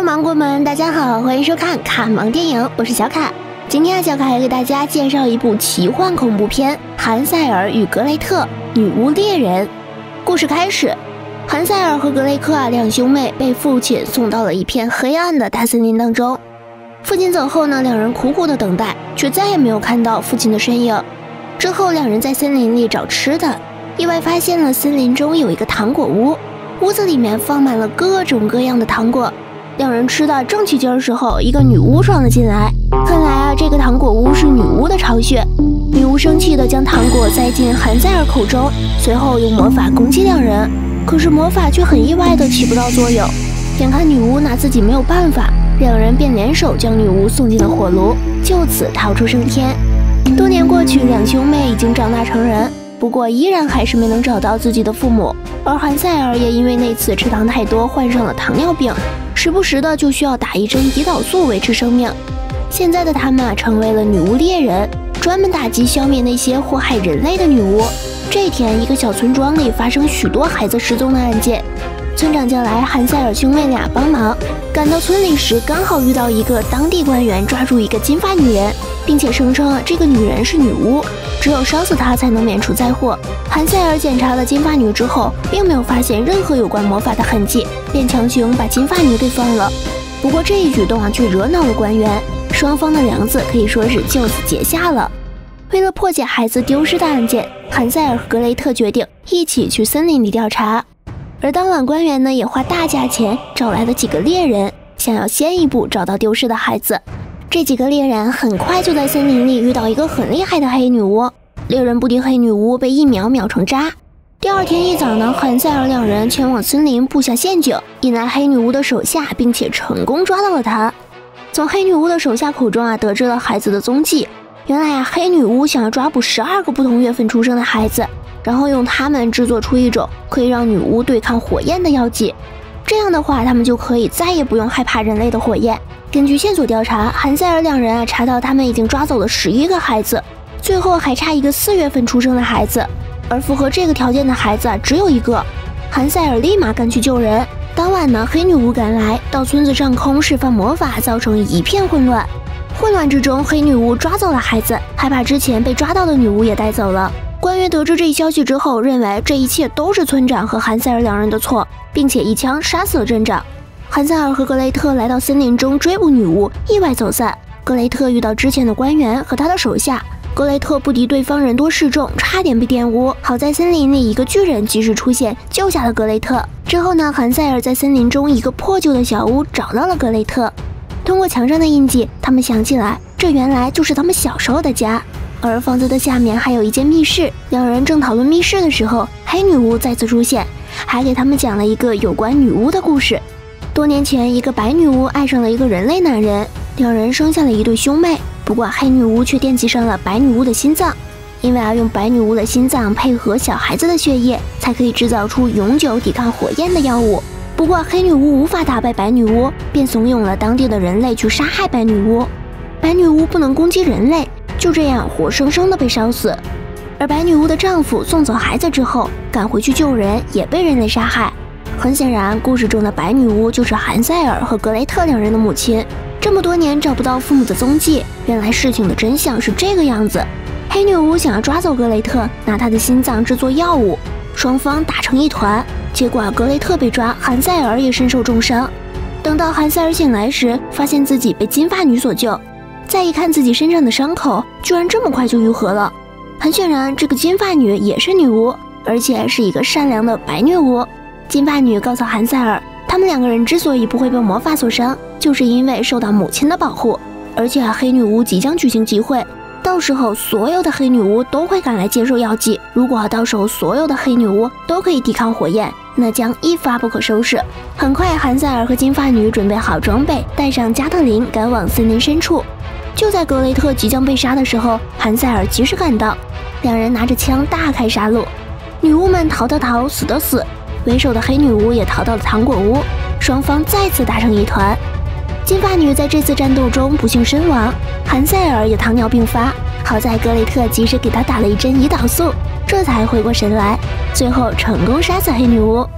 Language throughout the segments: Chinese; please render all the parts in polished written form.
芒果们，大家好，欢迎收看卡芒电影，我是小卡。今天小卡要给大家介绍一部奇幻恐怖片《韩塞尔与格雷特：女巫猎人》。故事开始，韩塞尔和格雷特两兄妹被父亲送到了一片黑暗的大森林当中。父亲走后呢，两人苦苦的等待，却再也没有看到父亲的身影。之后，两人在森林里找吃的，意外发现了森林中有一个糖果屋，屋子里面放满了各种各样的糖果。两人吃的正起劲儿时候，一个女巫闯了进来。看来啊，这个糖果屋是女巫的巢穴。女巫生气地将糖果塞进韩塞尔口中，随后用魔法攻击两人。可是魔法却很意外地起不到作用。眼看女巫拿自己没有办法，两人便联手将女巫送进了火炉，就此逃出升天。多年过去，两兄妹已经长大成人，不过依然还是没能找到自己的父母。而韩塞尔也因为那次吃糖太多，患上了糖尿病，时不时的就需要打一针胰岛素维持生命。现在的他们成为了女巫猎人，专门打击消灭那些祸害人类的女巫。这一天，一个小村庄里发生许多孩子失踪的案件，村长叫来韩塞尔兄妹俩帮忙。赶到村里时，刚好遇到一个当地官员抓住一个金发女人，并且声称这个女人是女巫，只有烧死她才能免除灾祸。韩塞尔检查了金发女之后，并没有发现任何有关魔法的痕迹，便强行把金发女给放了。不过这一举动却惹恼了官员，双方的梁子可以说是就此结下了。为了破解孩子丢失的案件，韩塞尔和格雷特决定一起去森林里调查。而当晚官员呢也花大价钱找来了几个猎人，想要先一步找到丢失的孩子。这几个猎人很快就在森林里遇到一个很厉害的黑女巫，猎人不敌黑女巫，被一秒秒成渣。第二天一早呢，韩塞尔两人前往森林布下陷阱，引来黑女巫的手下，并且成功抓到了她。从黑女巫的手下口中得知了孩子的踪迹。原来黑女巫想要抓捕12个不同月份出生的孩子，然后用它们制作出一种可以让女巫对抗火焰的药剂。这样的话，他们就可以再也不用害怕人类的火焰。根据线索调查，韩塞尔两人查到他们已经抓走了11个孩子，最后还差一个4月份出生的孩子，而符合这个条件的孩子只有一个。韩塞尔立马赶去救人。当晚呢，黑女巫赶来，到村子上空释放魔法，造成一片混乱。混乱之中，黑女巫抓走了孩子，还把之前被抓到的女巫也带走了。官员得知这一消息之后，认为这一切都是村长和韩塞尔两人的错，并且一枪杀死了镇长。韩塞尔和格雷特来到森林中追捕女巫，意外走散。格雷特遇到之前的官员和他的手下，格雷特不敌对方人多势众，差点被玷污。好在森林里一个巨人及时出现，救下了格雷特。之后呢，韩塞尔在森林中一个破旧的小屋找到了格雷特。通过墙上的印记，他们想起来，这原来就是他们小时候的家。而房子的下面还有一间密室，两人正讨论密室的时候，黑女巫再次出现，还给他们讲了一个有关女巫的故事。多年前，一个白女巫爱上了一个人类男人，两人生下了一对兄妹。不过黑女巫却惦记上了白女巫的心脏，因为用白女巫的心脏配合小孩子的血液，才可以制造出永久抵抗火焰的药物。不过黑女巫无法打败白女巫，便怂恿了当地的人类去杀害白女巫。白女巫不能攻击人类，就这样活生生的被烧死。而白女巫的丈夫送走孩子之后，赶回去救人，也被人类杀害。很显然，故事中的白女巫就是韩塞尔和格雷特两人的母亲。这么多年找不到父母的踪迹，原来事情的真相是这个样子。黑女巫想要抓走格雷特，拿他的心脏制作药物，双方打成一团。结果格雷特被抓，韩塞尔也身受重伤。等到韩塞尔醒来时，发现自己被金发女所救。再一看自己身上的伤口，居然这么快就愈合了。很显然，这个金发女也是女巫，而且是一个善良的白女巫。金发女告诉韩塞尔，他们两个人之所以不会被魔法所伤，就是因为受到母亲的保护。而且黑女巫即将举行集会，到时候所有的黑女巫都会赶来接受药剂。如果到时候所有的黑女巫都可以抵抗火焰，那将一发不可收拾。很快，韩塞尔和金发女准备好装备，带上加特林，赶往森林深处。就在格雷特即将被杀的时候，韩塞尔及时赶到，两人拿着枪大开杀戮。女巫们逃的逃，死的死，为首的黑女巫也逃到了糖果屋，双方再次打成一团。金发女在这次战斗中不幸身亡，韩塞尔也糖尿病发，好在格雷特及时给他打了一针胰岛素，这才回过神来，最后成功杀死黑女巫。第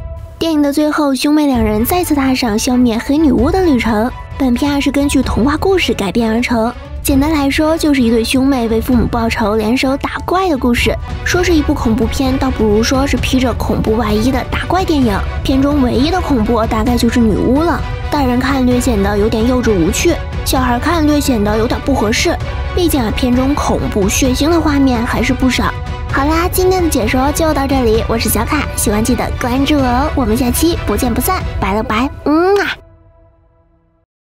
电影的最后，兄妹两人再次踏上消灭黑女巫的旅程。本片是根据童话故事改编而成，简单来说就是一对兄妹为父母报仇，联手打怪的故事。说是一部恐怖片，倒不如说是披着恐怖外衣的打怪电影。片中唯一的恐怖大概就是女巫了，大人看略显得有点幼稚无趣，小孩看略显得有点不合适。毕竟片中恐怖血腥的画面还是不少。好啦，今天的解说就到这里，我是小卡，喜欢记得关注我哦，我们下期不见不散，拜了拜，